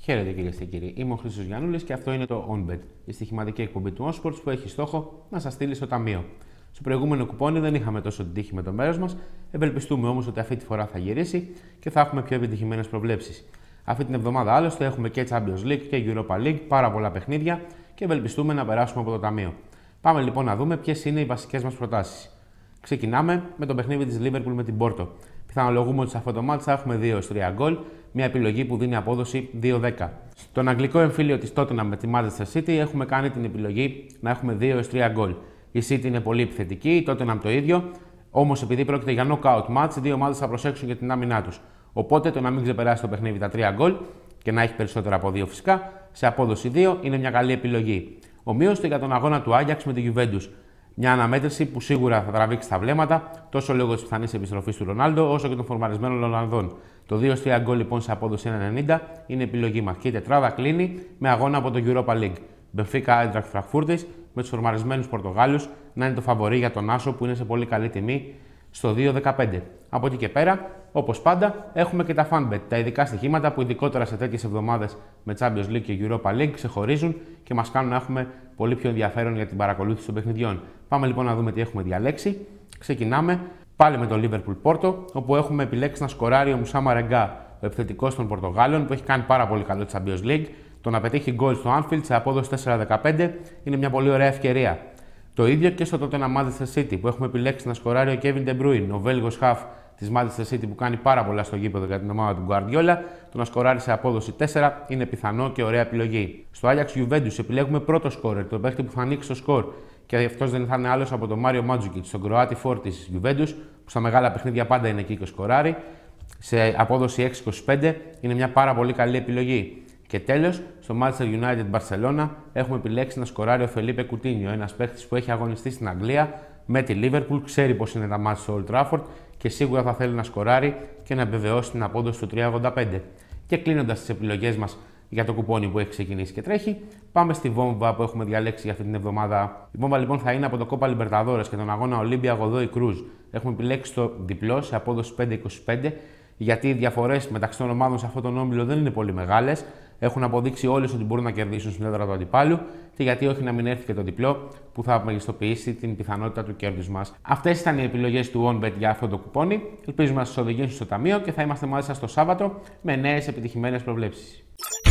Χαίρετε κυρίες και κύριοι, είμαι ο Χρήστος Γιαννούλης και αυτό είναι το OnBet, η στοιχηματική εκπομπή του OnSports που έχει στόχο να σας στείλει στο ταμείο. Στο προηγούμενο κουπόνι δεν είχαμε τόσο την τύχη με το μέρος μας, ευελπιστούμε όμως ότι αυτή τη φορά θα γυρίσει και θα έχουμε πιο επιτυχημένες προβλέψεις. Αυτή την εβδομάδα άλλωστε έχουμε και Champions League και Europa League, πάρα πολλά παιχνίδια και ευελπιστούμε να περάσουμε από το ταμείο. Πάμε λοιπόν να δούμε ποιες είναι οι βασικές μας προτάσεις. Ξεκινάμε με το παιχνίδι της Liverpool με την Porto. Πιθανολογούμε ότι σε αυτό το μάτς θα έχουμε 2-3 γκολ, μια επιλογή που δίνει απόδοση 2-10. Στον αγγλικό εμφύλιο της Tottenham με τη Manchester City έχουμε κάνει την επιλογή να έχουμε 2-3 γκολ. Η City είναι πολύ επιθετική, η Tottenham το ίδιο, όμως επειδή πρόκειται για knockout match, οι δύο ομάδες θα προσέξουν για την άμυνά τους. Οπότε το να μην ξεπεράσει το παιχνίδι τα 3 γκολ και να έχει περισσότερα από 2 φυσικά, σε απόδοση 2 είναι μια καλή επιλογή. Ομοίωστε για τον αγώνα του Ajax με τη Juventus. Μια αναμέτρηση που σίγουρα θα τραβήξει τα βλέμματα τόσο λόγω της πιθανής επιστροφής του Ρονάλντο όσο και των φορμαρισμένων Ολλανδών. Το 2-3 γκολ λοιπόν σε απόδοση 1,90 είναι επιλογή μας και η τετράδα κλείνει με αγώνα από το Europa League. Benfica Eintracht Frankfurt με τους φορμαρισμένους Πορτογάλους να είναι το φαβορί για τον Άσο που είναι σε πολύ καλή τιμή στο 2,15. Από εκεί και πέρα, όπως πάντα, έχουμε και τα FanBet, τα ειδικά στοιχήματα που ειδικότερα σε τέτοιες εβδομάδες με Champions League και Europa League ξεχωρίζουν και μας κάνουν να έχουμε πολύ πιο ενδιαφέρον για την παρακολούθηση των παιχνιδιών. Πάμε λοιπόν να δούμε τι έχουμε διαλέξει. Ξεκινάμε πάλι με το Liverpool Porto, όπου έχουμε επιλέξει να σκοράρει ο Μουσάμα Ρεγκά, ο επιθετικός των Πορτογάλων, που έχει κάνει πάρα πολύ καλό Champions League. Το να πετύχει γκολ στο Anfield σε απόδοση 4,15 είναι μια πολύ ωραία ευκαιρία. Το ίδιο και στο Tottenham Manchester City, που έχουμε επιλέξει να σκοράρει ο Kevin De Bruyne, ο Βέλγος half της Manchester City που κάνει πάρα πολλά στο γήπεδο για την ομάδα του Guardiola. Το να σκοράρει σε απόδοση 4 είναι πιθανό και ωραία επιλογή. Στο Ajax Juventus επιλέγουμε πρώτο σκόρερ, τον παίχτη που θα ανοίξει το σκορ. Και αυτός δεν θα είναι άλλος από τον Μάριο Μάντζουκιτς, τον Κροάτι φόρ της Juventus, που στα μεγάλα παιχνίδια πάντα είναι εκεί και σκοράρει. Σε απόδοση 6,25 είναι μια πάρα πολύ καλή επιλογή. Και τέλος, στο Manchester United Barcelona έχουμε επιλέξει να σκοράρει ο Φελίπε Κουτίνιο, ένας παίχτης που έχει αγωνιστεί στην Αγγλία με τη Liverpool, ξέρει πώς είναι τα μάτς στο Old Trafford και σίγουρα θα θέλει να σκοράρει και να επιβεβαιώσει την απόδοση του 3,85. Και κλείνοντας τις επιλογές μας για το κουπόνι που έχει ξεκινήσει και τρέχει, πάμε στη βόμβα που έχουμε διαλέξει για αυτή την εβδομάδα. Η βόμβα λοιπόν θα είναι από το Copa Libertadores και τον αγώνα Olimpia Godoy Cruz. Έχουμε επιλέξει το διπλό σε απόδοση 5,25, γιατί οι διαφορές μεταξύ των ομάδων σε αυτόν τον όμιλο δεν είναι πολύ μεγάλες. Έχουν αποδείξει όλες ότι μπορούν να κερδίσουν στην έδρα του αντιπάλου και γιατί όχι να μην έρθει και το διπλό που θα μεγιστοποιήσει την πιθανότητα του κέρδους μας. Αυτές ήταν οι επιλογές του OnBet για αυτό το κουπόνι. Ελπίζουμε να σας οδηγήσουν στο ταμείο και θα είμαστε μαζί σας το Σάββατο με νέες επιτυχημένες προβλέψεις.